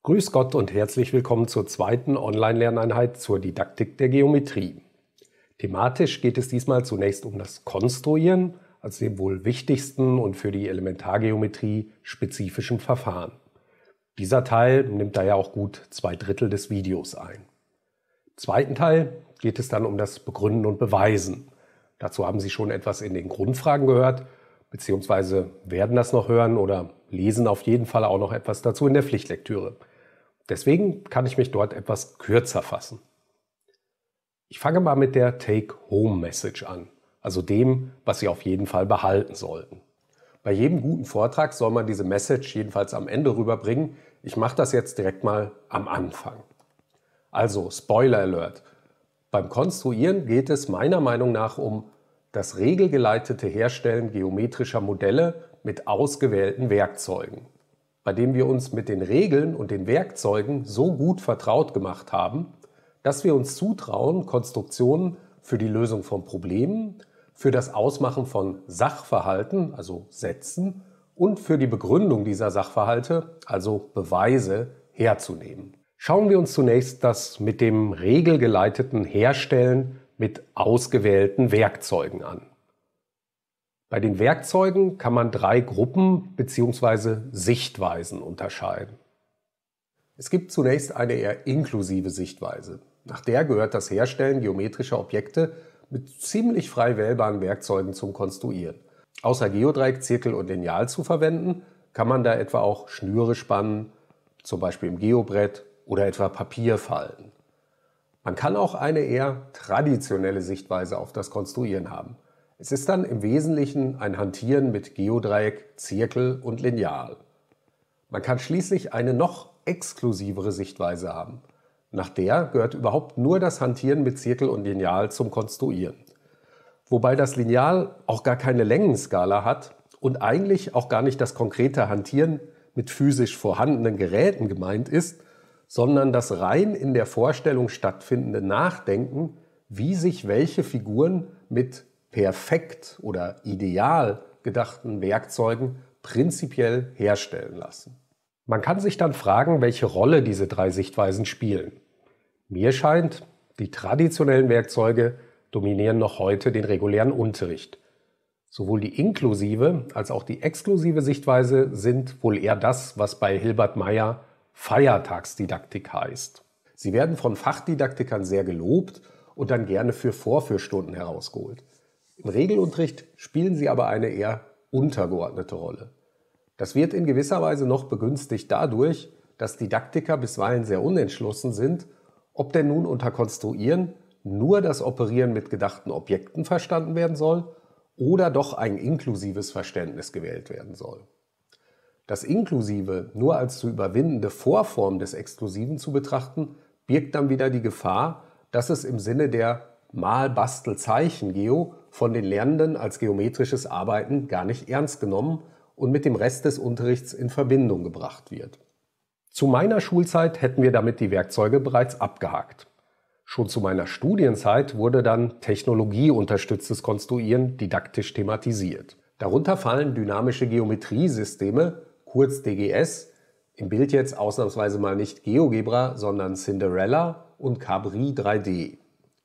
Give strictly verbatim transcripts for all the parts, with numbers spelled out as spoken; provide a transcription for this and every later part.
Grüß Gott und herzlich willkommen zur zweiten Online-Lerneinheit zur Didaktik der Geometrie. Thematisch geht es diesmal zunächst um das Konstruieren als dem wohl wichtigsten und für die Elementargeometrie spezifischen Verfahren. Dieser Teil nimmt daher auch gut zwei Drittel des Videos ein. Im zweiten Teil geht es dann um das Begründen und Beweisen. Dazu haben Sie schon etwas in den Grundfragen gehört, beziehungsweise werden das noch hören oder lesen auf jeden Fall auch noch etwas dazu in der Pflichtlektüre. Deswegen kann ich mich dort etwas kürzer fassen. Ich fange mal mit der Take-Home-Message an, also dem, was Sie auf jeden Fall behalten sollten. Bei jedem guten Vortrag soll man diese Message jedenfalls am Ende rüberbringen. Ich mache das jetzt direkt mal am Anfang. Also, Spoiler Alert. Beim Konstruieren geht es meiner Meinung nach um das regelgeleitete Herstellen geometrischer Modelle mit ausgewählten Werkzeugen, bei dem wir uns mit den Regeln und den Werkzeugen so gut vertraut gemacht haben, dass wir uns zutrauen, Konstruktionen für die Lösung von Problemen, für das Ausmachen von Sachverhalten, also Sätzen, und für die Begründung dieser Sachverhalte, also Beweise, herzunehmen. Schauen wir uns zunächst das mit dem regelgeleiteten Herstellen mit ausgewählten Werkzeugen an. Bei den Werkzeugen kann man drei Gruppen bzw. Sichtweisen unterscheiden. Es gibt zunächst eine eher inklusive Sichtweise. Nach der gehört das Herstellen geometrischer Objekte mit ziemlich frei wählbaren Werkzeugen zum Konstruieren. Außer Geodreieck, Zirkel und Lineal zu verwenden, kann man da etwa auch Schnüre spannen, zum Beispiel im Geobrett oder etwa Papier falten. Man kann auch eine eher traditionelle Sichtweise auf das Konstruieren haben. Es ist dann im Wesentlichen ein Hantieren mit Geodreieck, Zirkel und Lineal. Man kann schließlich eine noch exklusivere Sichtweise haben. Nach der gehört überhaupt nur das Hantieren mit Zirkel und Lineal zum Konstruieren. Wobei das Lineal auch gar keine Längenskala hat und eigentlich auch gar nicht das konkrete Hantieren mit physisch vorhandenen Geräten gemeint ist, sondern das rein in der Vorstellung stattfindende Nachdenken, wie sich welche Figuren mit perfekt oder ideal gedachten Werkzeugen prinzipiell herstellen lassen. Man kann sich dann fragen, welche Rolle diese drei Sichtweisen spielen. Mir scheint, die traditionellen Werkzeuge dominieren noch heute den regulären Unterricht. Sowohl die inklusive als auch die exklusive Sichtweise sind wohl eher das, was bei Hilbert Meyer Feiertagsdidaktik heißt. Sie werden von Fachdidaktikern sehr gelobt und dann gerne für Vorführstunden herausgeholt. Im Regelunterricht spielen sie aber eine eher untergeordnete Rolle. Das wird in gewisser Weise noch begünstigt dadurch, dass Didaktiker bisweilen sehr unentschlossen sind, ob denn nun unter Konstruieren nur das Operieren mit gedachten Objekten verstanden werden soll oder doch ein inklusives Verständnis gewählt werden soll. Das Inklusive nur als zu überwindende Vorform des Exklusiven zu betrachten, birgt dann wieder die Gefahr, dass es im Sinne der Mal-Bastel-Zeichen-Geo von den Lernenden als geometrisches Arbeiten gar nicht ernst genommen und mit dem Rest des Unterrichts in Verbindung gebracht wird. Zu meiner Schulzeit hätten wir damit die Werkzeuge bereits abgehakt. Schon zu meiner Studienzeit wurde dann technologieunterstütztes Konstruieren didaktisch thematisiert. Darunter fallen dynamische Geometriesysteme, kurz D G S, im Bild jetzt ausnahmsweise mal nicht GeoGebra, sondern Cinderella und Cabri drei D.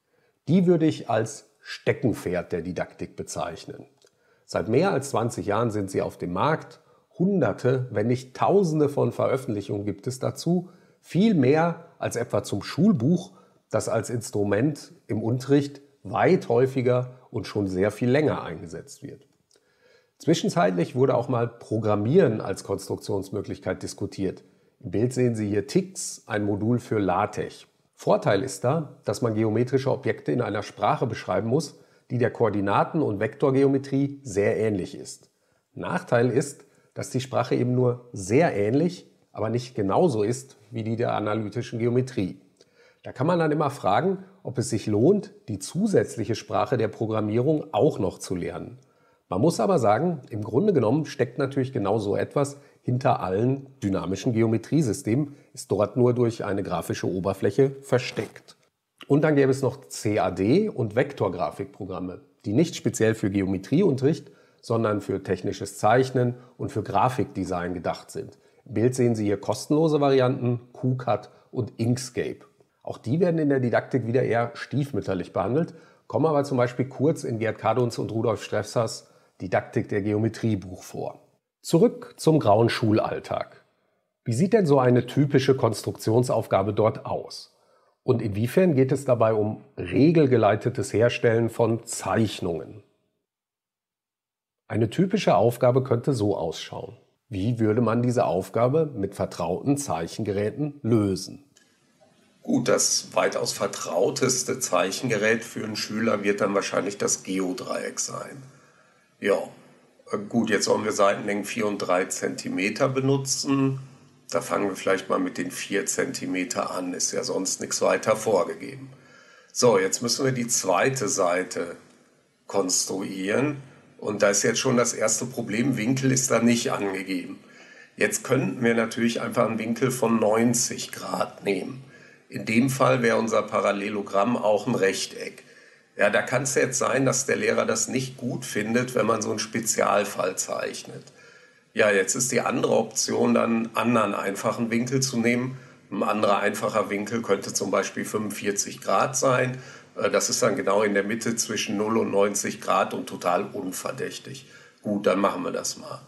Die würde ich als Steckenpferd der Didaktik bezeichnen. Seit mehr als zwanzig Jahren sind sie auf dem Markt. Hunderte, wenn nicht Tausende von Veröffentlichungen gibt es dazu. Viel mehr als etwa zum Schulbuch, das als Instrument im Unterricht weit häufiger und schon sehr viel länger eingesetzt wird. Zwischenzeitlich wurde auch mal Programmieren als Konstruktionsmöglichkeit diskutiert. Im Bild sehen Sie hier T I X, ein Modul für LaTeX. Vorteil ist da, dass man geometrische Objekte in einer Sprache beschreiben muss, die der Koordinaten- und Vektorgeometrie sehr ähnlich ist. Nachteil ist, dass die Sprache eben nur sehr ähnlich, aber nicht genauso ist wie die der analytischen Geometrie. Da kann man dann immer fragen, ob es sich lohnt, die zusätzliche Sprache der Programmierung auch noch zu lernen. Man muss aber sagen, im Grunde genommen steckt natürlich genau so etwas hinter allen dynamischen Geometriesystemen, ist dort nur durch eine grafische Oberfläche versteckt. Und dann gäbe es noch C A D und Vektorgrafikprogramme, die nicht speziell für Geometrieunterricht, sondern für technisches Zeichnen und für Grafikdesign gedacht sind. Im Im Bild sehen Sie hier kostenlose Varianten, KuCut und Inkscape. Auch die werden in der Didaktik wieder eher stiefmütterlich behandelt, kommen aber zum Beispiel kurz in Gerd Kaduns und Rudolf Stressers Didaktik der Geometrie Buch vor. Zurück zum grauen Schulalltag. Wie sieht denn so eine typische Konstruktionsaufgabe dort aus? Und inwiefern geht es dabei um regelgeleitetes Herstellen von Zeichnungen? Eine typische Aufgabe könnte so ausschauen. Wie würde man diese Aufgabe mit vertrauten Zeichengeräten lösen? Gut, das weitaus vertrauteste Zeichengerät für einen Schüler wird dann wahrscheinlich das Geodreieck sein. Ja, gut, jetzt sollen wir Seitenlängen vier und drei Zentimeter benutzen. Da fangen wir vielleicht mal mit den vier Zentimeter an, ist ja sonst nichts weiter vorgegeben. So, jetzt müssen wir die zweite Seite konstruieren. Und da ist jetzt schon das erste Problem, Winkel ist da nicht angegeben. Jetzt könnten wir natürlich einfach einen Winkel von neunzig Grad nehmen. In dem Fall wäre unser Parallelogramm auch ein Rechteck. Ja, da kann es jetzt sein, dass der Lehrer das nicht gut findet, wenn man so einen Spezialfall zeichnet. Ja, jetzt ist die andere Option, dann einen anderen einfachen Winkel zu nehmen. Ein anderer einfacher Winkel könnte zum Beispiel fünfundvierzig Grad sein. Das ist dann genau in der Mitte zwischen null und neunzig Grad und total unverdächtig. Gut, dann machen wir das mal.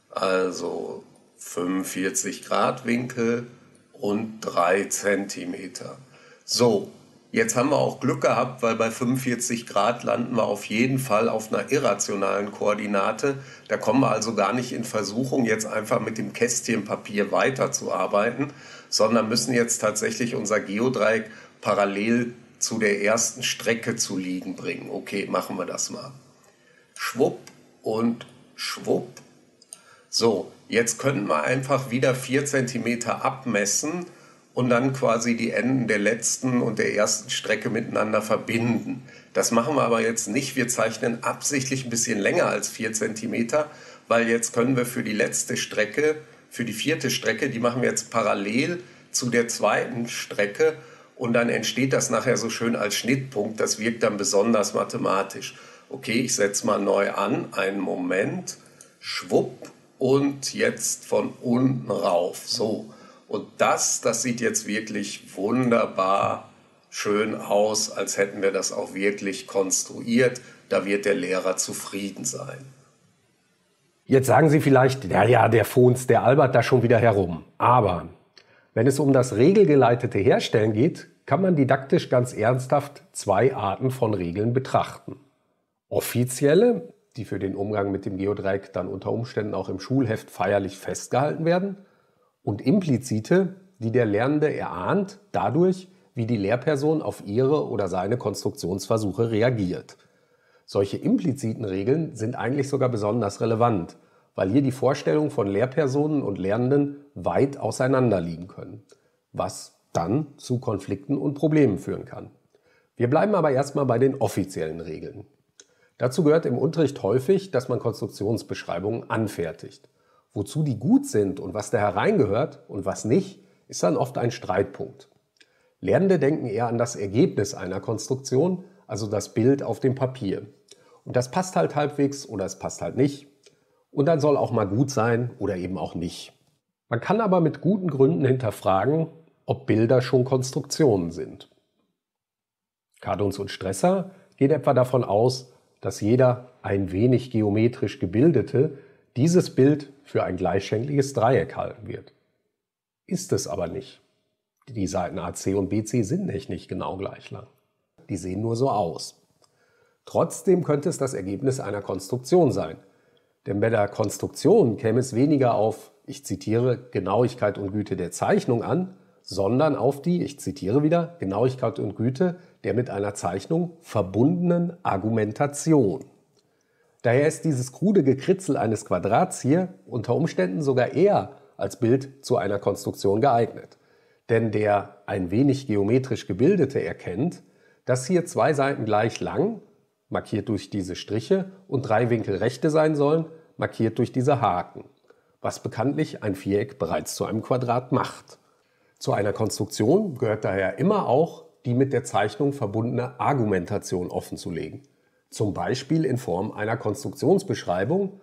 Also fünfundvierzig Grad Winkel und drei Zentimeter. So, jetzt haben wir auch Glück gehabt, weil bei fünfundvierzig Grad landen wir auf jeden Fall auf einer irrationalen Koordinate. Da kommen wir also gar nicht in Versuchung, jetzt einfach mit dem Kästchen Papier weiterzuarbeiten, sondern müssen jetzt tatsächlich unser Geodreieck parallel zu der ersten Strecke zu liegen bringen. Okay, machen wir das mal. Schwupp und schwupp. So, jetzt könnten wir einfach wieder vier Zentimeter abmessen und dann quasi die Enden der letzten und der ersten Strecke miteinander verbinden. Das machen wir aber jetzt nicht. Wir zeichnen absichtlich ein bisschen länger als vier Zentimeter, weil jetzt können wir für die letzte Strecke, für die vierte Strecke, die machen wir jetzt parallel zu der zweiten Strecke und dann entsteht das nachher so schön als Schnittpunkt. Das wirkt dann besonders mathematisch. Okay, ich setze mal neu an. Einen Moment. Schwupp. Und jetzt von unten rauf. So. Und das, das sieht jetzt wirklich wunderbar schön aus, als hätten wir das auch wirklich konstruiert. Da wird der Lehrer zufrieden sein. Jetzt sagen Sie vielleicht, naja, der Fons, der albert da schon wieder herum. Aber wenn es um das regelgeleitete Herstellen geht, kann man didaktisch ganz ernsthaft zwei Arten von Regeln betrachten. Offizielle, die für den Umgang mit dem Geodreieck dann unter Umständen auch im Schulheft feierlich festgehalten werden, und implizite, die der Lernende erahnt dadurch, wie die Lehrperson auf ihre oder seine Konstruktionsversuche reagiert. Solche impliziten Regeln sind eigentlich sogar besonders relevant, weil hier die Vorstellungen von Lehrpersonen und Lernenden weit auseinander liegen können, was dann zu Konflikten und Problemen führen kann. Wir bleiben aber erstmal bei den offiziellen Regeln. Dazu gehört im Unterricht häufig, dass man Konstruktionsbeschreibungen anfertigt. Wozu die gut sind und was da hereingehört und was nicht, ist dann oft ein Streitpunkt. Lernende denken eher an das Ergebnis einer Konstruktion, also das Bild auf dem Papier. Und das passt halt halbwegs oder es passt halt nicht. Und dann soll auch mal gut sein oder eben auch nicht. Man kann aber mit guten Gründen hinterfragen, ob Bilder schon Konstruktionen sind. Kaduns und Stresser geht etwa davon aus, dass jeder ein wenig geometrisch Gebildete dieses Bild für ein gleichschenkliges Dreieck halten wird. Ist es aber nicht. Die Seiten A C und B C sind nicht, nicht genau gleich lang. Die sehen nur so aus. Trotzdem könnte es das Ergebnis einer Konstruktion sein. Denn bei der Konstruktion käme es weniger auf, ich zitiere, Genauigkeit und Güte der Zeichnung an, sondern auf die, ich zitiere wieder, Genauigkeit und Güte der mit einer Zeichnung verbundenen Argumentation. Daher ist dieses krude Gekritzel eines Quadrats hier unter Umständen sogar eher als Bild zu einer Konstruktion geeignet. Denn der ein wenig geometrisch Gebildete erkennt, dass hier zwei Seiten gleich lang, markiert durch diese Striche, und drei Winkel rechte sein sollen, markiert durch diese Haken, was bekanntlich ein Viereck bereits zu einem Quadrat macht. Zu einer Konstruktion gehört daher immer auch die mit der Zeichnung verbundene Argumentation offenzulegen. Zum Beispiel in Form einer Konstruktionsbeschreibung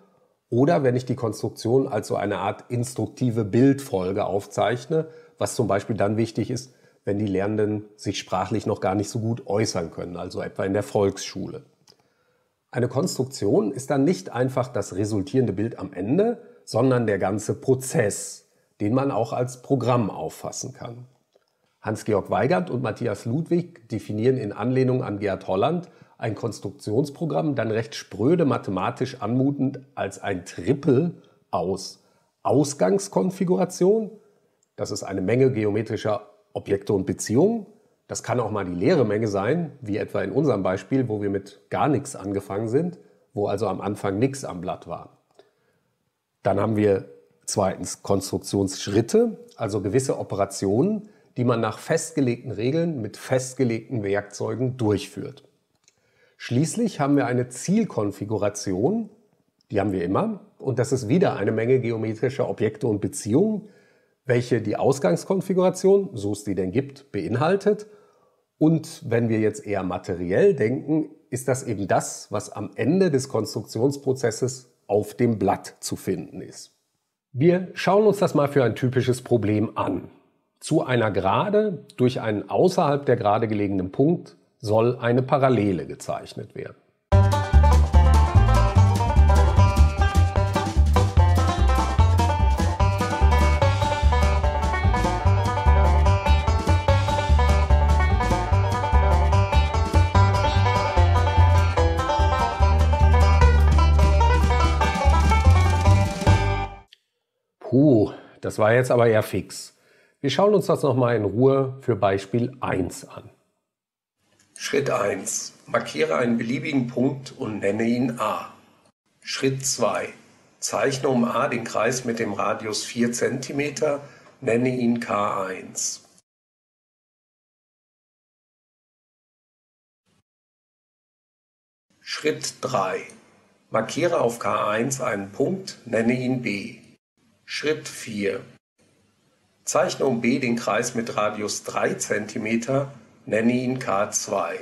Oder wenn ich die Konstruktion als so eine Art instruktive Bildfolge aufzeichne, was zum Beispiel dann wichtig ist, wenn die Lernenden sich sprachlich noch gar nicht so gut äußern können, also etwa in der Volksschule. Eine Konstruktion ist dann nicht einfach das resultierende Bild am Ende, sondern der ganze Prozess, den man auch als Programm auffassen kann. Hans-Georg Weigert und Matthias Ludwig definieren in Anlehnung an Gerd Holland ein Konstruktionsprogramm dann recht spröde mathematisch anmutend als ein Trippel aus Ausgangskonfiguration, das ist eine Menge geometrischer Objekte und Beziehungen, das kann auch mal die leere Menge sein, wie etwa in unserem Beispiel, wo wir mit gar nichts angefangen sind, wo also am Anfang nichts am Blatt war. Dann haben wir zweitens Konstruktionsschritte, also gewisse Operationen, die man nach festgelegten Regeln mit festgelegten Werkzeugen durchführt. Schließlich haben wir eine Zielkonfiguration, die haben wir immer, und das ist wieder eine Menge geometrischer Objekte und Beziehungen, welche die Ausgangskonfiguration, so es die denn gibt, beinhaltet. Und wenn wir jetzt eher materiell denken, ist das eben das, was am Ende des Konstruktionsprozesses auf dem Blatt zu finden ist. Wir schauen uns das mal für ein typisches Problem an. Zu einer Gerade durch einen außerhalb der Gerade gelegenen Punkt soll eine Parallele gezeichnet werden. Puh, das war jetzt aber eher fix. Wir schauen uns das nochmal in Ruhe für Beispiel eins an. Schritt eins. Markiere einen beliebigen Punkt und nenne ihn A. Schritt zwei. Zeichne um A den Kreis mit dem Radius vier Zentimeter, nenne ihn K eins. Schritt drei. Markiere auf K eins einen Punkt, nenne ihn B. Schritt vier. Zeichne um B den Kreis mit Radius drei Zentimeter, nenne ihn K zwei.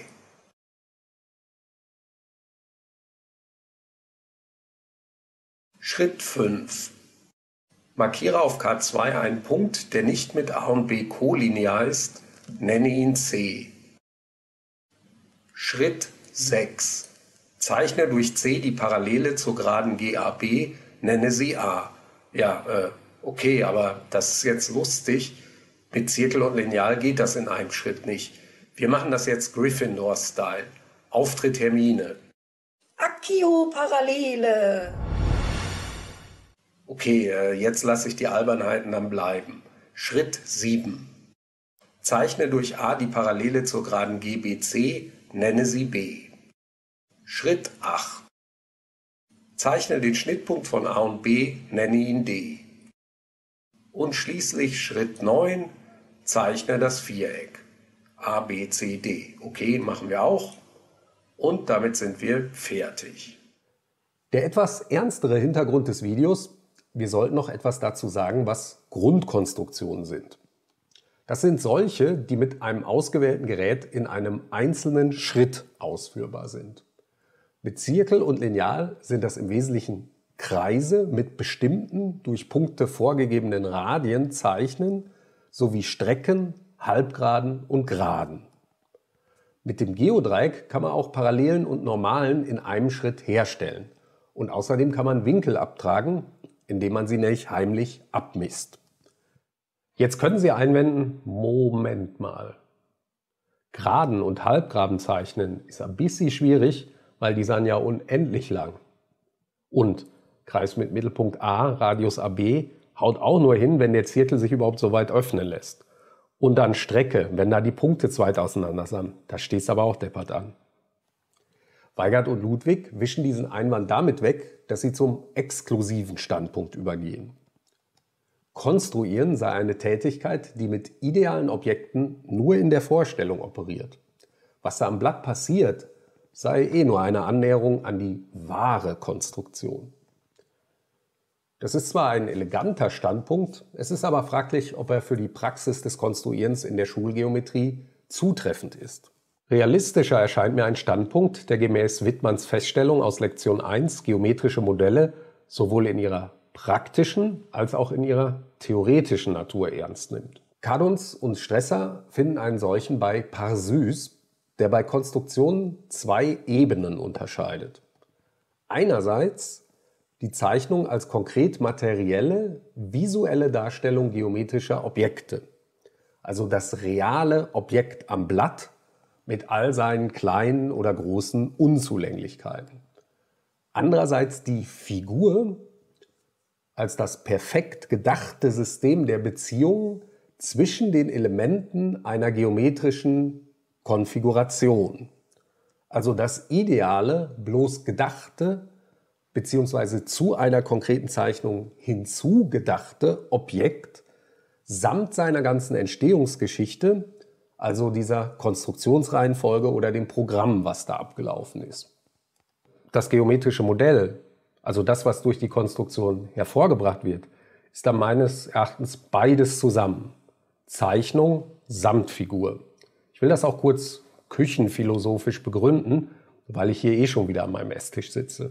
Schritt fünf. Markiere auf K zwei einen Punkt, der nicht mit A und B kolinear ist, nenne ihn C. Schritt sechs. Zeichne durch C die Parallele zur Geraden G A B, nenne sie A. Ja, äh, okay, aber das ist jetzt lustig. Mit Zirkel und Lineal geht das in einem Schritt nicht. Wir machen das jetzt Gryffindor-Style. Auftritt Hermine. Accio Parallele. Okay, äh, jetzt lasse ich die Albernheiten dann bleiben. Schritt sieben. Zeichne durch A die Parallele zur Geraden G B C, nenne sie B. Schritt acht. Zeichne den Schnittpunkt von A und B, nenne ihn D. Und schließlich Schritt neun. Zeichne das Viereck. A, B, C, D. Okay, machen wir auch. Und damit sind wir fertig. Der etwas ernstere Hintergrund des Videos: Wir sollten noch etwas dazu sagen, was Grundkonstruktionen sind. Das sind solche, die mit einem ausgewählten Gerät in einem einzelnen Schritt ausführbar sind. Mit Zirkel und Lineal sind das im Wesentlichen Kreise mit bestimmten, durch Punkte vorgegebenen Radien zeichnen, sowie Strecken, Halbgeraden und Geraden. Mit dem Geodreieck kann man auch Parallelen und Normalen in einem Schritt herstellen. Und außerdem kann man Winkel abtragen, indem man sie nämlich heimlich abmisst. Jetzt können Sie einwenden, Moment mal. Geraden und Halbgeraden zeichnen ist ein bisschen schwierig, weil die sind ja unendlich lang. Und Kreis mit Mittelpunkt A, Radius A B, haut auch nur hin, wenn der Zirkel sich überhaupt so weit öffnen lässt. Und dann Strecke, wenn da die Punkte zu weit auseinander sind. Da stehst aber auch deppert an. Weigert und Ludwig wischen diesen Einwand damit weg, dass sie zum exklusiven Standpunkt übergehen. Konstruieren sei eine Tätigkeit, die mit idealen Objekten nur in der Vorstellung operiert. Was da am Blatt passiert, sei eh nur eine Annäherung an die wahre Konstruktion. Das ist zwar ein eleganter Standpunkt, es ist aber fraglich, ob er für die Praxis des Konstruierens in der Schulgeometrie zutreffend ist. Realistischer erscheint mir ein Standpunkt, der gemäß Wittmanns Feststellung aus Lektion eins Geometrische Modelle sowohl in ihrer praktischen als auch in ihrer theoretischen Natur ernst nimmt. Kaduns und Stresser finden einen solchen bei Parsus, der bei Konstruktionen zwei Ebenen unterscheidet. Einerseits die Zeichnung als konkret materielle, visuelle Darstellung geometrischer Objekte, also das reale Objekt am Blatt mit all seinen kleinen oder großen Unzulänglichkeiten. Andererseits die Figur als das perfekt gedachte System der Beziehungen zwischen den Elementen einer geometrischen Konfiguration. Also das ideale, bloß gedachte bzw. zu einer konkreten Zeichnung hinzugedachte Objekt samt seiner ganzen Entstehungsgeschichte, also dieser Konstruktionsreihenfolge oder dem Programm, was da abgelaufen ist. Das geometrische Modell, also das, was durch die Konstruktion hervorgebracht wird, ist dann meines Erachtens beides zusammen. Zeichnung samt Figur. Ich will das auch kurz küchenphilosophisch begründen, weil ich hier eh schon wieder an meinem Esstisch sitze.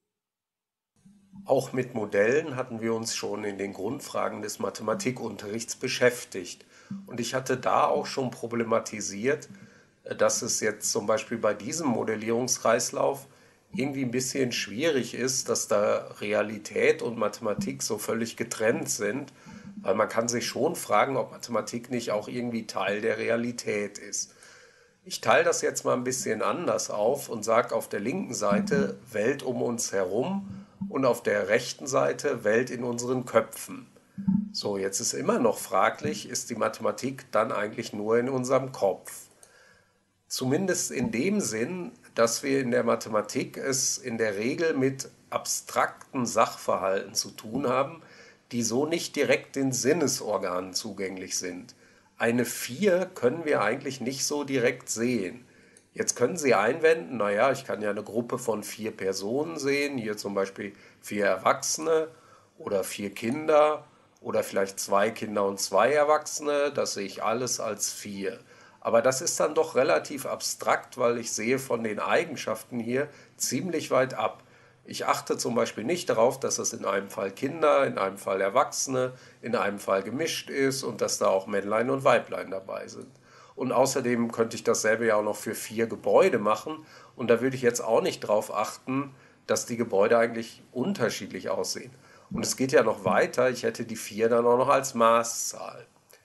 Auch mit Modellen hatten wir uns schon in den Grundfragen des Mathematikunterrichts beschäftigt. Und ich hatte da auch schon problematisiert, dass es jetzt zum Beispiel bei diesem Modellierungskreislauf irgendwie ein bisschen schwierig ist, dass da Realität und Mathematik so völlig getrennt sind, weil man kann sich schon fragen, ob Mathematik nicht auch irgendwie Teil der Realität ist. Ich teile das jetzt mal ein bisschen anders auf und sage auf der linken Seite Welt um uns herum und auf der rechten Seite Welt in unseren Köpfen. So, jetzt ist immer noch fraglich, ist die Mathematik dann eigentlich nur in unserem Kopf? Zumindest in dem Sinn, dass wir in der Mathematik es in der Regel mit abstrakten Sachverhalten zu tun haben, die so nicht direkt den Sinnesorganen zugänglich sind. Eine vier können wir eigentlich nicht so direkt sehen. Jetzt können Sie einwenden, naja, ich kann ja eine Gruppe von vier Personen sehen, hier zum Beispiel vier Erwachsene oder vier Kinder oder vielleicht zwei Kinder und zwei Erwachsene, das sehe ich alles als vier. Aber das ist dann doch relativ abstrakt, weil ich sehe von den Eigenschaften hier ziemlich weit ab. Ich achte zum Beispiel nicht darauf, dass es in einem Fall Kinder, in einem Fall Erwachsene, in einem Fall gemischt ist und dass da auch Männlein und Weiblein dabei sind. Und außerdem könnte ich dasselbe ja auch noch für vier Gebäude machen und da würde ich jetzt auch nicht darauf achten, dass die Gebäude eigentlich unterschiedlich aussehen. Und es geht ja noch weiter, ich hätte die vier dann auch noch als Maßzahl.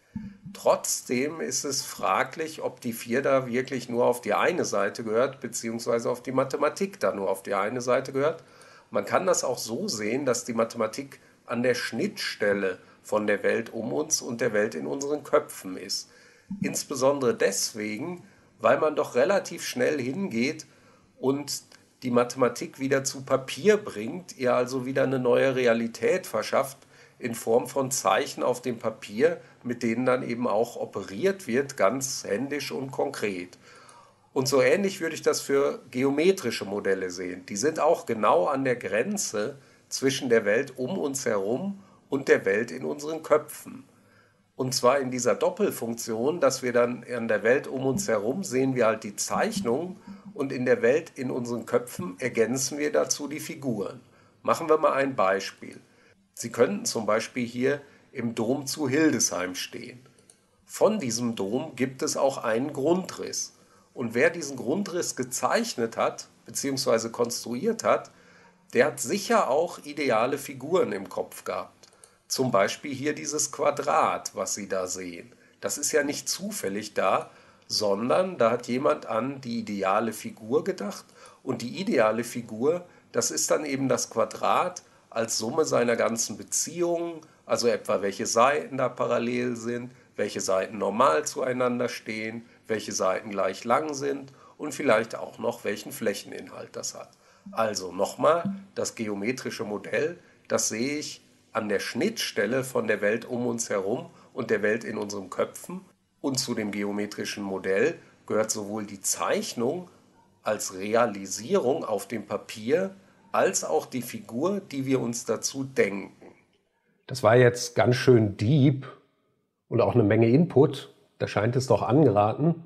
Trotzdem ist es fraglich, ob die vier da wirklich nur auf die eine Seite gehört, beziehungsweise auf die Mathematik da nur auf die eine Seite gehört. Man kann das auch so sehen, dass die Mathematik an der Schnittstelle von der Welt um uns und der Welt in unseren Köpfen ist. Insbesondere deswegen, weil man doch relativ schnell hingeht und die Mathematik wieder zu Papier bringt, ihr also wieder eine neue Realität verschafft, in Form von Zeichen auf dem Papier, mit denen dann eben auch operiert wird, ganz händisch und konkret. Und so ähnlich würde ich das für geometrische Modelle sehen. Die sind auch genau an der Grenze zwischen der Welt um uns herum und der Welt in unseren Köpfen. Und zwar in dieser Doppelfunktion, dass wir dann an der Welt um uns herum sehen wir halt die Zeichnung und in der Welt in unseren Köpfen ergänzen wir dazu die Figuren. Machen wir mal ein Beispiel. Sie könnten zum Beispiel hier im Dom zu Hildesheim stehen. Von diesem Dom gibt es auch einen Grundriss. Und wer diesen Grundriss gezeichnet hat, bzw. konstruiert hat, der hat sicher auch ideale Figuren im Kopf gehabt. Zum Beispiel hier dieses Quadrat, was Sie da sehen. Das ist ja nicht zufällig da, sondern da hat jemand an die ideale Figur gedacht. Und die ideale Figur, das ist dann eben das Quadrat, als Summe seiner ganzen Beziehungen, also etwa welche Seiten da parallel sind, welche Seiten normal zueinander stehen, welche Seiten gleich lang sind und vielleicht auch noch welchen Flächeninhalt das hat. Also nochmal, das geometrische Modell, das sehe ich an der Schnittstelle von der Welt um uns herum und der Welt in unseren Köpfen. Und zu dem geometrischen Modell gehört sowohl die Zeichnung als Realisierung auf dem Papier, als auch die Figur, die wir uns dazu denken. Das war jetzt ganz schön deep und auch eine Menge Input. Da scheint es doch angeraten,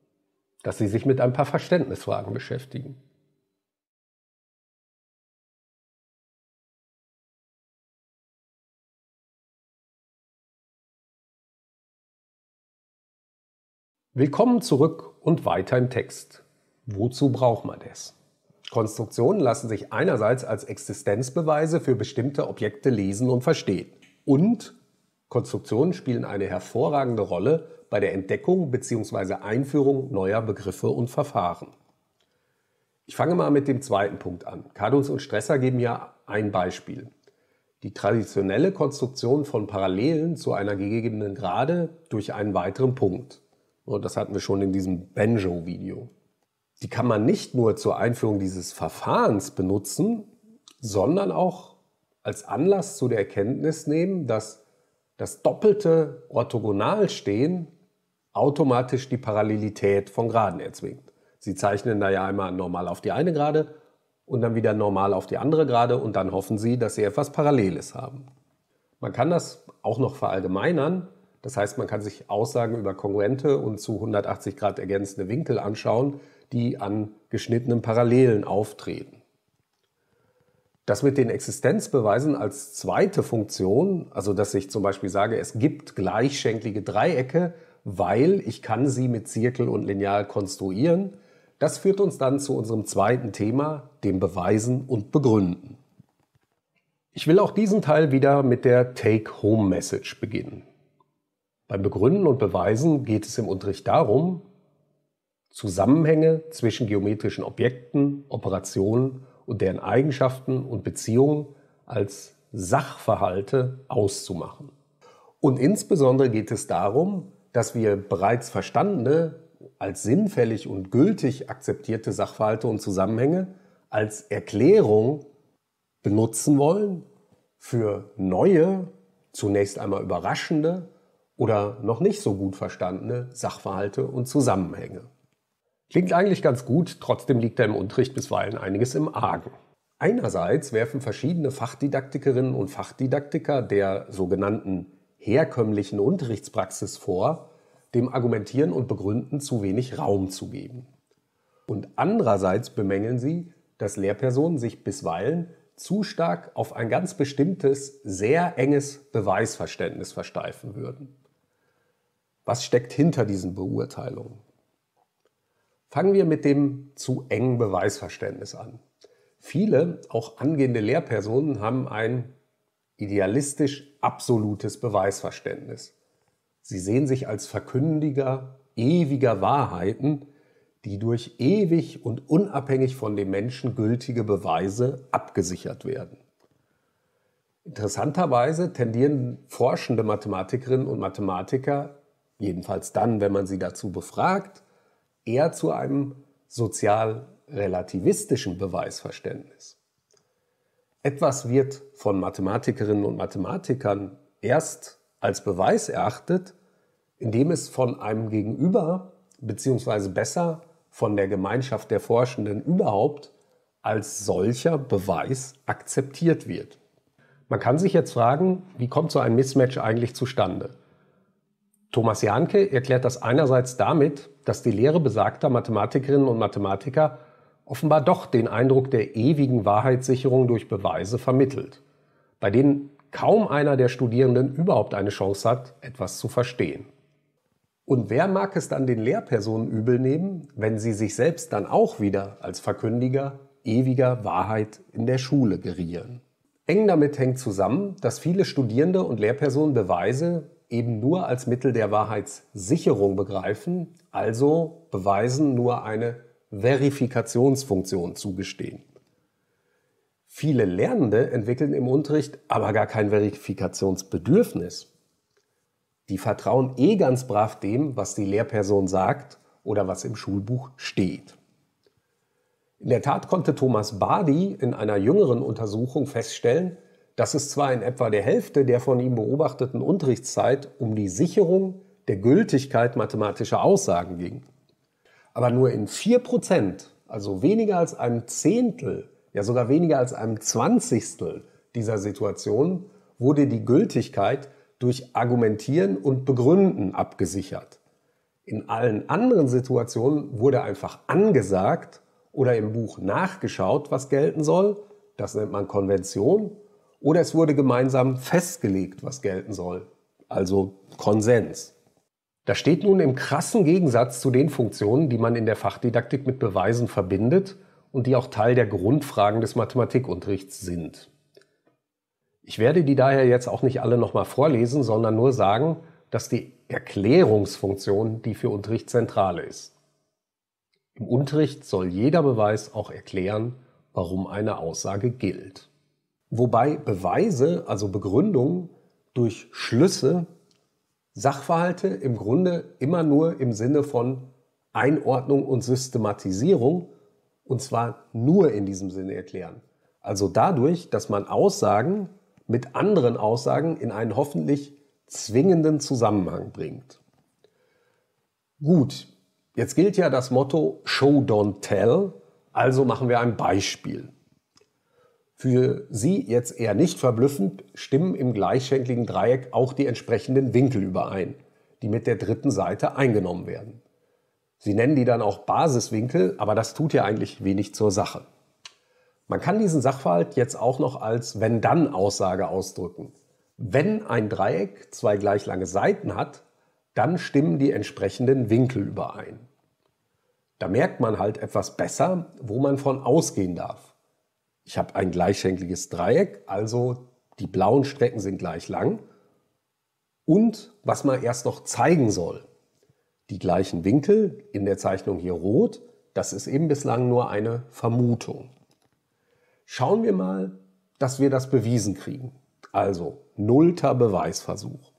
dass Sie sich mit ein paar Verständnisfragen beschäftigen. Willkommen zurück und weiter im Text. Wozu braucht man das? Konstruktionen lassen sich einerseits als Existenzbeweise für bestimmte Objekte lesen und verstehen. Und Konstruktionen spielen eine hervorragende Rolle bei der Entdeckung bzw. Einführung neuer Begriffe und Verfahren. Ich fange mal mit dem zweiten Punkt an. Cardus und Stresser geben ja ein Beispiel. Die traditionelle Konstruktion von Parallelen zu einer gegebenen Gerade durch einen weiteren Punkt. Und das hatten wir schon in diesem Banjo-Video. Die kann man nicht nur zur Einführung dieses Verfahrens benutzen, sondern auch als Anlass zu der Erkenntnis nehmen, dass das doppelte Orthogonalstehen automatisch die Parallelität von Geraden erzwingt. Sie zeichnen da ja einmal normal auf die eine Gerade und dann wieder normal auf die andere Gerade und dann hoffen Sie, dass Sie etwas Paralleles haben. Man kann das auch noch verallgemeinern. Das heißt, man kann sich Aussagen über kongruente und zu hundertachtzig Grad ergänzende Winkel anschauen, die an geschnittenen Parallelen auftreten. Das mit den Existenzbeweisen als zweite Funktion, also dass ich zum Beispiel sage, es gibt gleichschenklige Dreiecke, weil ich kann sie mit Zirkel und Lineal konstruieren, das führt uns dann zu unserem zweiten Thema, dem Beweisen und Begründen. Ich will auch diesen Teil wieder mit der Take-Home-Message beginnen. Beim Begründen und Beweisen geht es im Unterricht darum, Zusammenhänge zwischen geometrischen Objekten, Operationen und deren Eigenschaften und Beziehungen als Sachverhalte auszumachen. Und insbesondere geht es darum, dass wir bereits verstandene, als sinnfällig und gültig akzeptierte Sachverhalte und Zusammenhänge als Erklärung benutzen wollen für neue, zunächst einmal überraschende oder noch nicht so gut verstandene Sachverhalte und Zusammenhänge. Klingt eigentlich ganz gut, trotzdem liegt da im Unterricht bisweilen einiges im Argen. Einerseits werfen verschiedene Fachdidaktikerinnen und Fachdidaktiker der sogenannten herkömmlichen Unterrichtspraxis vor, dem Argumentieren und Begründen zu wenig Raum zu geben. Und andererseits bemängeln sie, dass Lehrpersonen sich bisweilen zu stark auf ein ganz bestimmtes, sehr enges Beweisverständnis versteifen würden. Was steckt hinter diesen Beurteilungen? Fangen wir mit dem zu engen Beweisverständnis an. Viele, auch angehende Lehrpersonen, haben ein idealistisch absolutes Beweisverständnis. Sie sehen sich als Verkündiger ewiger Wahrheiten, die durch ewig und unabhängig von dem Menschen gültige Beweise abgesichert werden. Interessanterweise tendieren forschende Mathematikerinnen und Mathematiker, jedenfalls dann, wenn man sie dazu befragt, eher zu einem sozial-relativistischen Beweisverständnis. Etwas wird von Mathematikerinnen und Mathematikern erst als Beweis erachtet, indem es von einem Gegenüber, beziehungsweise besser von der Gemeinschaft der Forschenden überhaupt, als solcher Beweis akzeptiert wird. Man kann sich jetzt fragen, wie kommt so ein Mismatch eigentlich zustande? Thomas Jahnke erklärt das einerseits damit, dass die Lehre besagter Mathematikerinnen und Mathematiker offenbar doch den Eindruck der ewigen Wahrheitssicherung durch Beweise vermittelt, bei denen kaum einer der Studierenden überhaupt eine Chance hat, etwas zu verstehen. Und wer mag es dann den Lehrpersonen übel nehmen, wenn sie sich selbst dann auch wieder als Verkündiger ewiger Wahrheit in der Schule gerieren? Eng damit hängt zusammen, dass viele Studierende und Lehrpersonen Beweise eben nur als Mittel der Wahrheitssicherung begreifen, also Beweisen nur eine Verifikationsfunktion zugestehen. Viele Lernende entwickeln im Unterricht aber gar kein Verifikationsbedürfnis. Die vertrauen eh ganz brav dem, was die Lehrperson sagt oder was im Schulbuch steht. In der Tat konnte Thomas Badi in einer jüngeren Untersuchung feststellen, dass es zwar in etwa der Hälfte der von ihm beobachteten Unterrichtszeit um die Sicherung der Gültigkeit mathematischer Aussagen ging, aber nur in vier Prozent, also weniger als einem Zehntel, ja sogar weniger als einem Zwanzigstel dieser Situation, wurde die Gültigkeit durch Argumentieren und Begründen abgesichert. In allen anderen Situationen wurde einfach angesagt oder im Buch nachgeschaut, was gelten soll. Das nennt man Konvention. Oder es wurde gemeinsam festgelegt, was gelten soll. Also Konsens. Das steht nun im krassen Gegensatz zu den Funktionen, die man in der Fachdidaktik mit Beweisen verbindet und die auch Teil der Grundfragen des Mathematikunterrichts sind. Ich werde die daher jetzt auch nicht alle nochmal vorlesen, sondern nur sagen, dass die Erklärungsfunktion die für Unterricht zentrale ist. Im Unterricht soll jeder Beweis auch erklären, warum eine Aussage gilt. Wobei Beweise, also Begründungen, durch Schlüsse Sachverhalte im Grunde immer nur im Sinne von Einordnung und Systematisierung, und zwar nur in diesem Sinne erklären. Also dadurch, dass man Aussagen mit anderen Aussagen in einen hoffentlich zwingenden Zusammenhang bringt. Gut, jetzt gilt ja das Motto Show, don't tell, also machen wir ein Beispiel. Für Sie jetzt eher nicht verblüffend, stimmen im gleichschenkligen Dreieck auch die entsprechenden Winkel überein, die mit der dritten Seite eingenommen werden. Sie nennen die dann auch Basiswinkel, aber das tut ja eigentlich wenig zur Sache. Man kann diesen Sachverhalt jetzt auch noch als Wenn-Dann-Aussage ausdrücken. Wenn ein Dreieck zwei gleich lange Seiten hat, dann stimmen die entsprechenden Winkel überein. Da merkt man halt etwas besser, wo man von ausgehen darf. Ich habe ein gleichschenkliges Dreieck, also die blauen Strecken sind gleich lang. Und was man erst noch zeigen soll, die gleichen Winkel, in der Zeichnung hier rot, das ist eben bislang nur eine Vermutung. Schauen wir mal, dass wir das bewiesen kriegen. Also nullter Beweisversuch.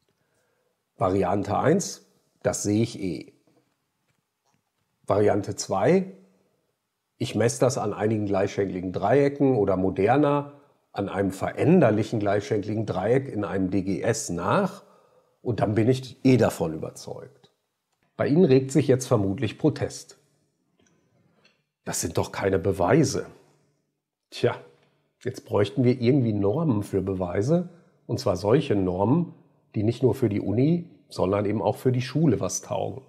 Variante eins, das sehe ich eh. Variante zwei, ich messe das an einigen gleichschenkligen Dreiecken oder moderner an einem veränderlichen gleichschenkligen Dreieck in einem D G S nach und dann bin ich eh davon überzeugt. Bei Ihnen regt sich jetzt vermutlich Protest. Das sind doch keine Beweise. Tja, jetzt bräuchten wir irgendwie Normen für Beweise, und zwar solche Normen, die nicht nur für die Uni, sondern eben auch für die Schule was taugen.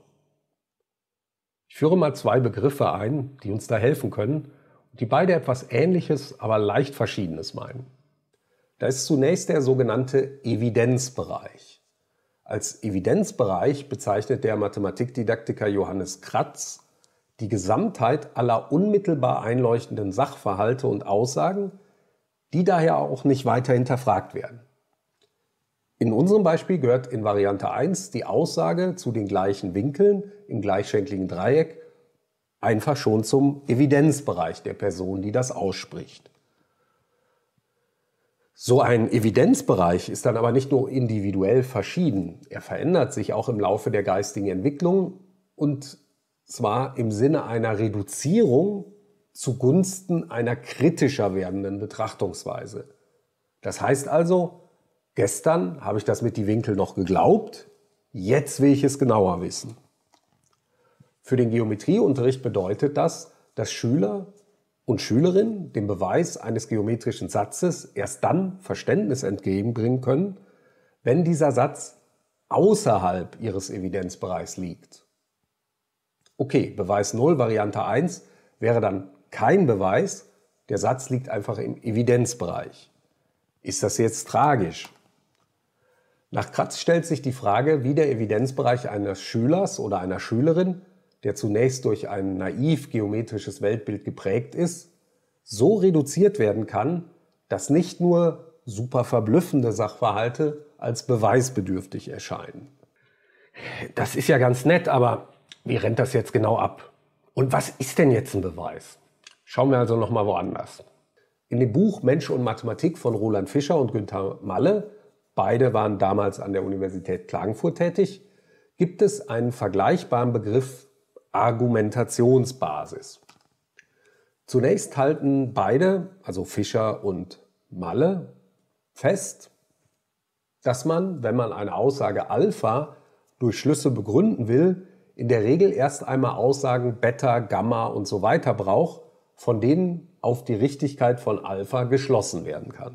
Ich führe mal zwei Begriffe ein, die uns da helfen können und die beide etwas Ähnliches, aber leicht Verschiedenes meinen. Da ist zunächst der sogenannte Evidenzbereich. Als Evidenzbereich bezeichnet der Mathematikdidaktiker Johannes Kratz die Gesamtheit aller unmittelbar einleuchtenden Sachverhalte und Aussagen, die daher auch nicht weiter hinterfragt werden. In unserem Beispiel gehört in Variante eins die Aussage zu den gleichen Winkeln im gleichschenkligen Dreieck einfach schon zum Evidenzbereich der Person, die das ausspricht. So ein Evidenzbereich ist dann aber nicht nur individuell verschieden, er verändert sich auch im Laufe der geistigen Entwicklung und zwar im Sinne einer Reduzierung zugunsten einer kritischer werdenden Betrachtungsweise. Das heißt also, gestern habe ich das mit die Winkel noch geglaubt, jetzt will ich es genauer wissen. Für den Geometrieunterricht bedeutet das, dass Schüler und Schülerinnen dem Beweis eines geometrischen Satzes erst dann Verständnis entgegenbringen können, wenn dieser Satz außerhalb ihres Evidenzbereichs liegt. Okay, Beweis null, Variante eins, wäre dann kein Beweis, der Satz liegt einfach im Evidenzbereich. Ist das jetzt tragisch? Nach Kratz stellt sich die Frage, wie der Evidenzbereich eines Schülers oder einer Schülerin, der zunächst durch ein naiv geometrisches Weltbild geprägt ist, so reduziert werden kann, dass nicht nur super verblüffende Sachverhalte als beweisbedürftig erscheinen. Das ist ja ganz nett, aber wie rennt das jetzt genau ab? Und was ist denn jetzt ein Beweis? Schauen wir also nochmal woanders. In dem Buch Mensch und Mathematik von Roland Fischer und Günther Malle, beide waren damals an der Universität Klagenfurt tätig, gibt es einen vergleichbaren Begriff Argumentationsbasis. Zunächst halten beide, also Fischer und Malle, fest, dass man, wenn man eine Aussage Alpha durch Schlüsse begründen will, in der Regel erst einmal Aussagen Beta, Gamma und so weiter braucht, von denen auf die Richtigkeit von Alpha geschlossen werden kann.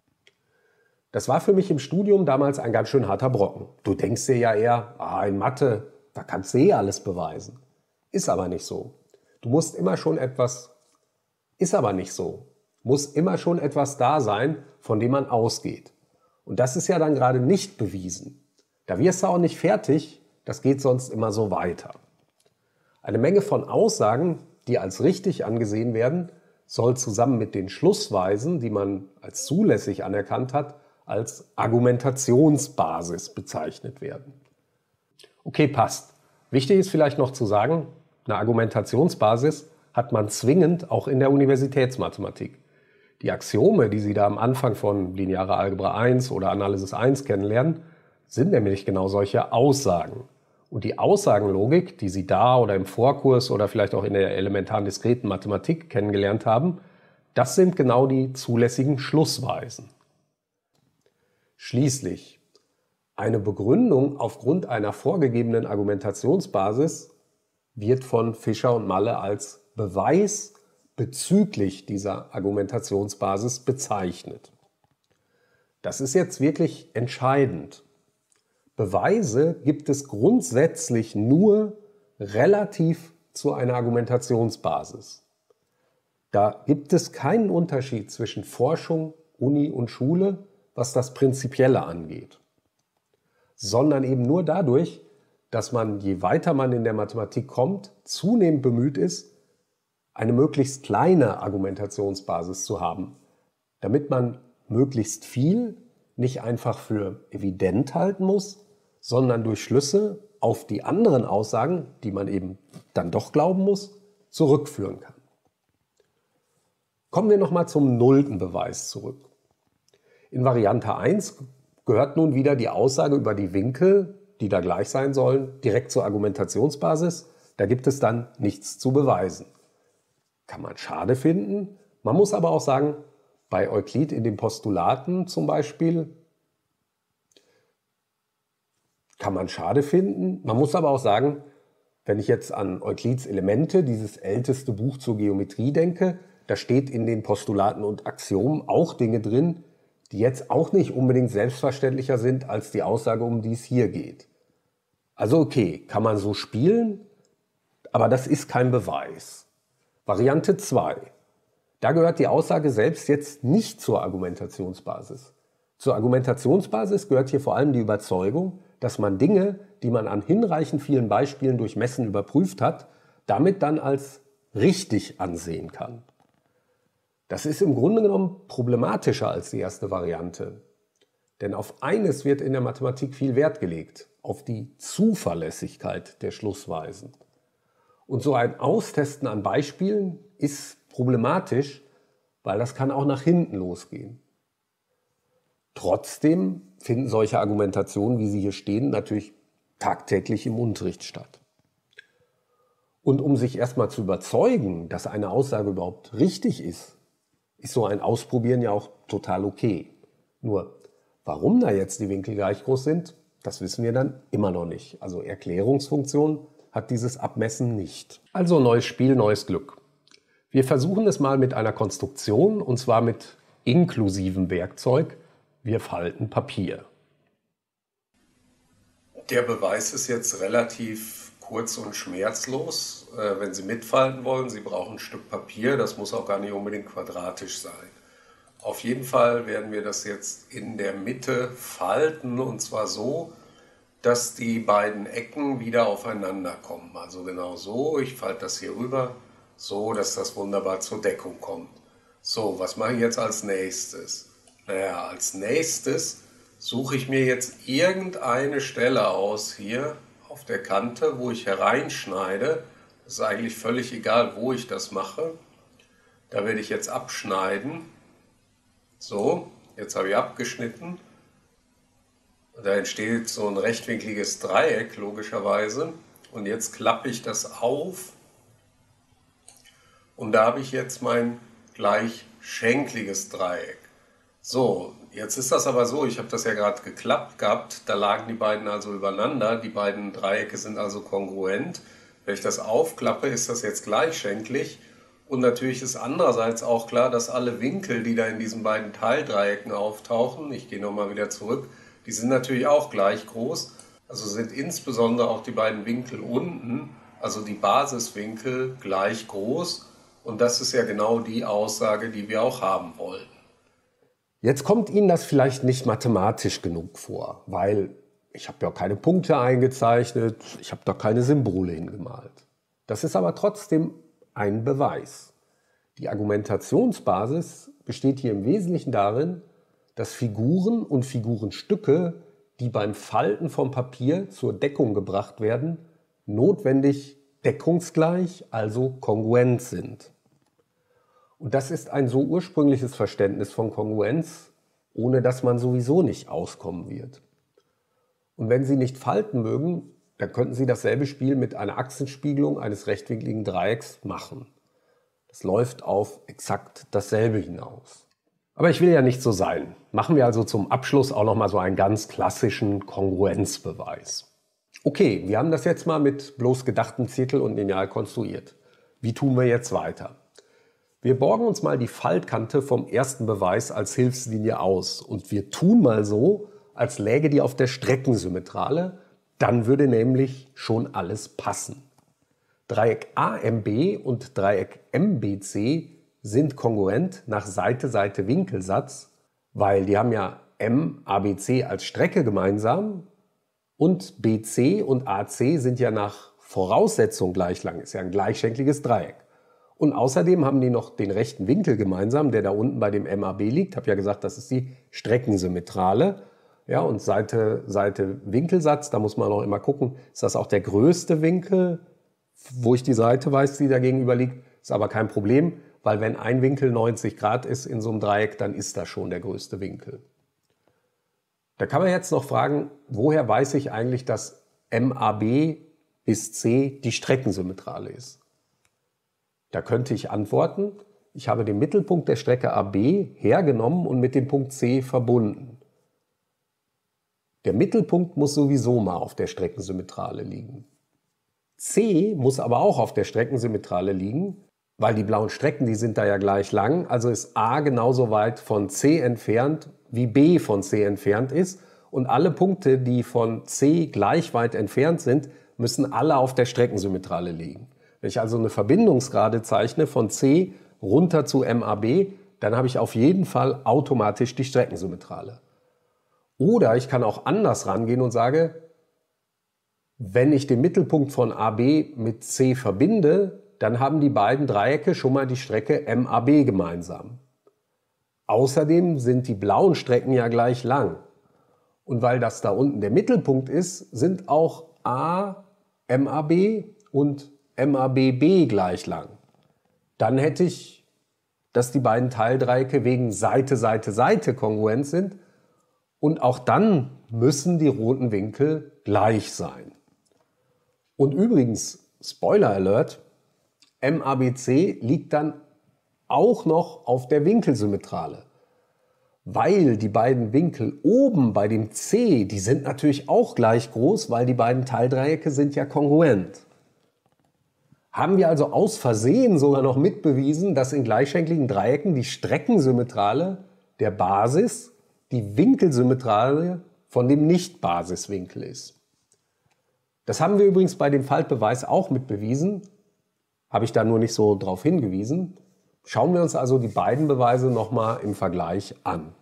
Das war für mich im Studium damals ein ganz schön harter Brocken. Du denkst dir ja eher, ah, in Mathe, da kannst du eh alles beweisen. Ist aber nicht so. Du musst immer schon etwas, ist aber nicht so. Muss immer schon etwas da sein, von dem man ausgeht. Und das ist ja dann gerade nicht bewiesen. Da wirst du auch nicht fertig, das geht sonst immer so weiter. Eine Menge von Aussagen, die als richtig angesehen werden, soll zusammen mit den Schlussweisen, die man als zulässig anerkannt hat, als Argumentationsbasis bezeichnet werden. Okay, passt. Wichtig ist vielleicht noch zu sagen, eine Argumentationsbasis hat man zwingend auch in der Universitätsmathematik. Die Axiome, die Sie da am Anfang von Lineare Algebra eins oder Analysis eins kennenlernen, sind nämlich genau solche Aussagen. Und die Aussagenlogik, die Sie da oder im Vorkurs oder vielleicht auch in der elementaren diskreten Mathematik kennengelernt haben, das sind genau die zulässigen Schlussweisen. Schließlich, eine Begründung aufgrund einer vorgegebenen Argumentationsbasis wird von Fischer und Malle als Beweis bezüglich dieser Argumentationsbasis bezeichnet. Das ist jetzt wirklich entscheidend. Beweise gibt es grundsätzlich nur relativ zu einer Argumentationsbasis. Da gibt es keinen Unterschied zwischen Forschung, Uni und Schule, was das Prinzipielle angeht, sondern eben nur dadurch, dass man, je weiter man in der Mathematik kommt, zunehmend bemüht ist, eine möglichst kleine Argumentationsbasis zu haben, damit man möglichst viel nicht einfach für evident halten muss, sondern durch Schlüsse auf die anderen Aussagen, die man eben dann doch glauben muss, zurückführen kann. Kommen wir nochmal zum nullten Beweis zurück. In Variante eins gehört nun wieder die Aussage über die Winkel, die da gleich sein sollen, direkt zur Argumentationsbasis. Da gibt es dann nichts zu beweisen. Kann man schade finden. Man muss aber auch sagen, bei Euklid in den Postulaten zum Beispiel, kann man schade finden. Man muss aber auch sagen, wenn ich jetzt an Euklids Elemente, dieses älteste Buch zur Geometrie denke, da steht in den Postulaten und Axiomen auch Dinge drin, die jetzt auch nicht unbedingt selbstverständlicher sind als die Aussage, um die es hier geht. Also okay, kann man so spielen, aber das ist kein Beweis. Variante zwei. Da gehört die Aussage selbst jetzt nicht zur Argumentationsbasis. Zur Argumentationsbasis gehört hier vor allem die Überzeugung, dass man Dinge, die man an hinreichend vielen Beispielen durch Messen überprüft hat, damit dann als richtig ansehen kann. Das ist im Grunde genommen problematischer als die erste Variante. Denn auf eines wird in der Mathematik viel Wert gelegt, auf die Zuverlässigkeit der Schlussweisen. Und so ein Austesten an Beispielen ist problematisch, weil das kann auch nach hinten losgehen. Trotzdem finden solche Argumentationen, wie sie hier stehen, natürlich tagtäglich im Unterricht statt. Und um sich erstmal zu überzeugen, dass eine Aussage überhaupt richtig ist, ist so ein Ausprobieren ja auch total okay. Nur, warum da jetzt die Winkel gleich groß sind, das wissen wir dann immer noch nicht. Also Erklärungsfunktion hat dieses Abmessen nicht. Also neues Spiel, neues Glück. Wir versuchen es mal mit einer Konstruktion, und zwar mit inklusivem Werkzeug. Wir falten Papier. Der Beweis ist jetzt relativ kurz und schmerzlos. Äh, wenn Sie mitfalten wollen, Sie brauchen ein Stück Papier. Das muss auch gar nicht unbedingt quadratisch sein. Auf jeden Fall werden wir das jetzt in der Mitte falten, und zwar so, dass die beiden Ecken wieder aufeinander kommen. Also genau so, ich falte das hier rüber, so, dass das wunderbar zur Deckung kommt. So, was mache ich jetzt als nächstes? Naja, als nächstes suche ich mir jetzt irgendeine Stelle aus hier auf der Kante, wo ich hereinschneide. Das ist eigentlich völlig egal, wo ich das mache. Da werde ich jetzt abschneiden. So, jetzt habe ich abgeschnitten. Da entsteht so ein rechtwinkliges Dreieck, logischerweise. Und jetzt klappe ich das auf. Und da habe ich jetzt mein gleichschenkliges Dreieck. So, jetzt ist das aber so, ich habe das ja gerade geklappt gehabt, da lagen die beiden also übereinander, die beiden Dreiecke sind also kongruent. Wenn ich das aufklappe, ist das jetzt gleichschenklig. Und natürlich ist andererseits auch klar, dass alle Winkel, die da in diesen beiden Teildreiecken auftauchen, ich gehe nochmal wieder zurück, die sind natürlich auch gleich groß. Also sind insbesondere auch die beiden Winkel unten, also die Basiswinkel, gleich groß. Und das ist ja genau die Aussage, die wir auch haben wollen. Jetzt kommt Ihnen das vielleicht nicht mathematisch genug vor, weil Ich habe ja keine Punkte eingezeichnet, ich habe da keine Symbole hingemalt. Das ist aber trotzdem ein Beweis. Die Argumentationsbasis besteht hier im Wesentlichen darin, dass Figuren und Figurenstücke, die beim Falten vom Papier zur Deckung gebracht werden, notwendig deckungsgleich, also kongruent sind. Und das ist ein so ursprüngliches Verständnis von Kongruenz, ohne dass man sowieso nicht auskommen wird. Und wenn Sie nicht falten mögen, dann könnten Sie dasselbe Spiel mit einer Achsenspiegelung eines rechtwinkligen Dreiecks machen. Das läuft auf exakt dasselbe hinaus. Aber ich will ja nicht so sein. Machen wir also zum Abschluss auch noch mal so einen ganz klassischen Kongruenzbeweis. Okay, wir haben das jetzt mal mit bloß gedachtem Zirkel und Lineal konstruiert. Wie tun wir jetzt weiter? Wir borgen uns mal die Faltkante vom ersten Beweis als Hilfslinie aus und wir tun mal so, als läge die auf der Streckensymmetrale, dann würde nämlich schon alles passen. Dreieck A M B und Dreieck M B C sind kongruent nach Seite-Seite-Winkelsatz, weil die haben ja M A B C als Strecke gemeinsam und B C und A C sind ja nach Voraussetzung gleich lang, ist ja ein gleichschenkliges Dreieck. Und außerdem haben die noch den rechten Winkel gemeinsam, der da unten bei dem M A B liegt. Ich habe ja gesagt, das ist die Streckensymmetrale. Ja, und Seite, Seite Winkelsatz, da muss man auch immer gucken, ist das auch der größte Winkel, wo ich die Seite weiß, die da gegenüber liegt. Ist aber kein Problem, weil wenn ein Winkel neunzig Grad ist in so einem Dreieck, dann ist das schon der größte Winkel. Da kann man jetzt noch fragen, woher weiß ich eigentlich, dass M A B bis C die Streckensymmetrale ist? Da könnte ich antworten, ich habe den Mittelpunkt der Strecke A B hergenommen und mit dem Punkt C verbunden. Der Mittelpunkt muss sowieso mal auf der Streckensymmetrale liegen. C muss aber auch auf der Streckensymmetrale liegen, weil die blauen Strecken, die sind da ja gleich lang, also ist A genauso weit von C entfernt, wie B von C entfernt ist. Und alle Punkte, die von C gleich weit entfernt sind, müssen alle auf der Streckensymmetrale liegen. Wenn ich also eine Verbindungsgrade zeichne von C runter zu M A B, dann habe ich auf jeden Fall automatisch die Streckensymmetrale. Oder ich kann auch anders rangehen und sage, wenn ich den Mittelpunkt von A B mit C verbinde, dann haben die beiden Dreiecke schon mal die Strecke M A B gemeinsam. Außerdem sind die blauen Strecken ja gleich lang. Und weil das da unten der Mittelpunkt ist, sind auch A, M A B und M A B B gleich lang. Dann hätte ich, dass die beiden Teildreiecke wegen Seite, Seite, Seite kongruent sind. Und auch dann müssen die roten Winkel gleich sein. Und übrigens, Spoiler Alert, M A B C liegt dann auch noch auf der Winkelsymmetrale. Weil die beiden Winkel oben bei dem C, die sind natürlich auch gleich groß, weil die beiden Teildreiecke sind ja kongruent. Haben wir also aus Versehen sogar noch mitbewiesen, dass in gleichschenkligen Dreiecken die Streckensymmetrale der Basis die Winkelsymmetrale von dem Nicht-Basiswinkel ist. Das haben wir übrigens bei dem Faltbeweis auch mitbewiesen, habe ich da nur nicht so drauf hingewiesen. Schauen wir uns also die beiden Beweise nochmal im Vergleich an.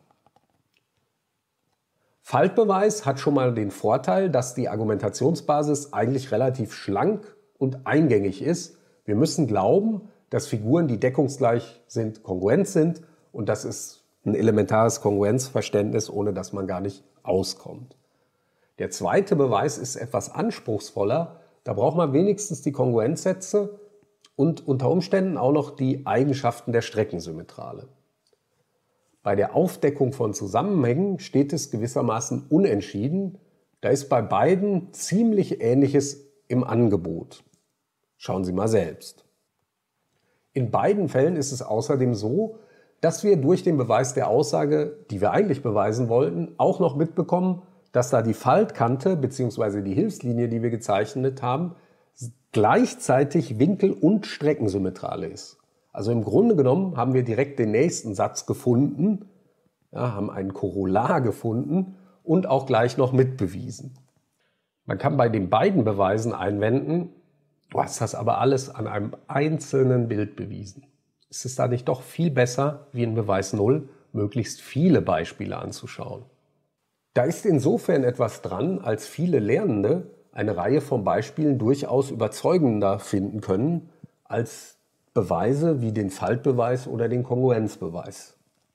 Faltbeweis hat schon mal den Vorteil, dass die Argumentationsbasis eigentlich relativ schlank und eingängig ist. Wir müssen glauben, dass Figuren, die deckungsgleich sind, kongruent sind und das ist ein elementares Kongruenzverständnis, ohne dass man gar nicht auskommt. Der zweite Beweis ist etwas anspruchsvoller. Da braucht man wenigstens die Kongruenzsätze und unter Umständen auch noch die Eigenschaften der Streckensymmetrale. Bei der Aufdeckung von Zusammenhängen steht es gewissermaßen unentschieden. Da ist bei beiden ziemlich Ähnliches im Angebot. Schauen Sie mal selbst. In beiden Fällen ist es außerdem so, dass wir durch den Beweis der Aussage, die wir eigentlich beweisen wollten, auch noch mitbekommen, dass da die Faltkante bzw. die Hilfslinie, die wir gezeichnet haben, gleichzeitig Winkel- und Streckensymmetrale ist. Also im Grunde genommen haben wir direkt den nächsten Satz gefunden, ja, haben einen Korollar gefunden und auch gleich noch mitbewiesen. Man kann bei den beiden Beweisen einwenden, du hast das aber alles an einem einzelnen Bild bewiesen. Ist es da nicht doch viel besser, wie in Beweis null, möglichst viele Beispiele anzuschauen? Da ist insofern etwas dran, als viele Lernende eine Reihe von Beispielen durchaus überzeugender finden können als Beweise wie den Faltbeweis oder den Kongruenzbeweis.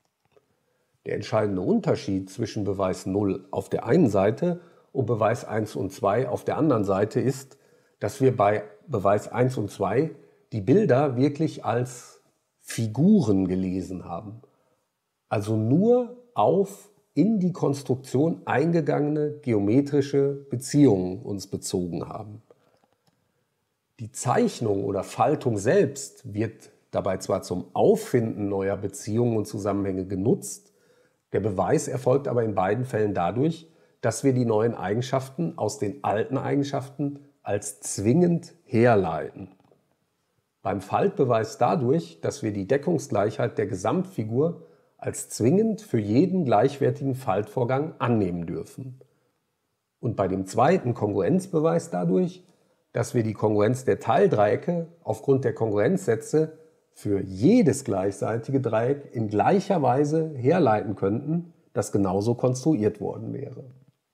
Der entscheidende Unterschied zwischen Beweis null auf der einen Seite und Beweis eins und zwei auf der anderen Seite ist, dass wir bei Beweis eins und zwei die Bilder wirklich als Figuren gelesen haben. Also nur auf in die Konstruktion eingegangene geometrische Beziehungen uns bezogen haben. Die Zeichnung oder Faltung selbst wird dabei zwar zum Auffinden neuer Beziehungen und Zusammenhänge genutzt, der Beweis erfolgt aber in beiden Fällen dadurch, dass wir die neuen Eigenschaften aus den alten Eigenschaften als zwingend herleiten. Beim Faltbeweis dadurch, dass wir die Deckungsgleichheit der Gesamtfigur als zwingend für jeden gleichwertigen Faltvorgang annehmen dürfen. Und bei dem zweiten Kongruenzbeweis dadurch, dass wir die Kongruenz der Teildreiecke aufgrund der Kongruenzsätze für jedes gleichseitige Dreieck in gleicher Weise herleiten könnten, das genauso konstruiert worden wäre.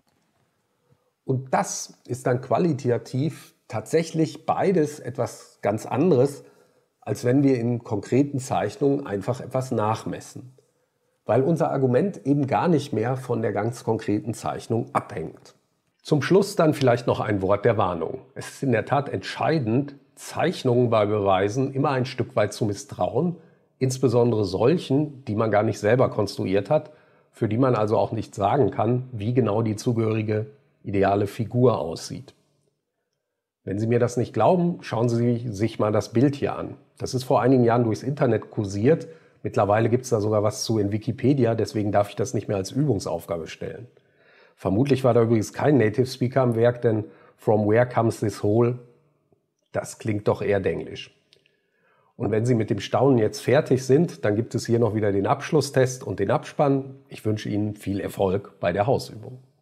Und das ist dann qualitativ tatsächlich beides etwas ganz anderes, als wenn wir in konkreten Zeichnungen einfach etwas nachmessen. Weil unser Argument eben gar nicht mehr von der ganz konkreten Zeichnung abhängt. Zum Schluss dann vielleicht noch ein Wort der Warnung. Es ist in der Tat entscheidend, Zeichnungen bei Beweisen immer ein Stück weit zu misstrauen, insbesondere solchen, die man gar nicht selber konstruiert hat, für die man also auch nicht sagen kann, wie genau die zugehörige ideale Figur aussieht. Wenn Sie mir das nicht glauben, schauen Sie sich mal das Bild hier an. Das ist vor einigen Jahren durchs Internet kursiert. Mittlerweile gibt es da sogar was zu in Wikipedia, deswegen darf ich das nicht mehr als Übungsaufgabe stellen. Vermutlich war da übrigens kein Native Speaker am Werk, denn "From where comes this whole?" Das klingt doch eher denglisch. Und wenn Sie mit dem Staunen jetzt fertig sind, dann gibt es hier noch wieder den Abschlusstest und den Abspann. Ich wünsche Ihnen viel Erfolg bei der Hausübung.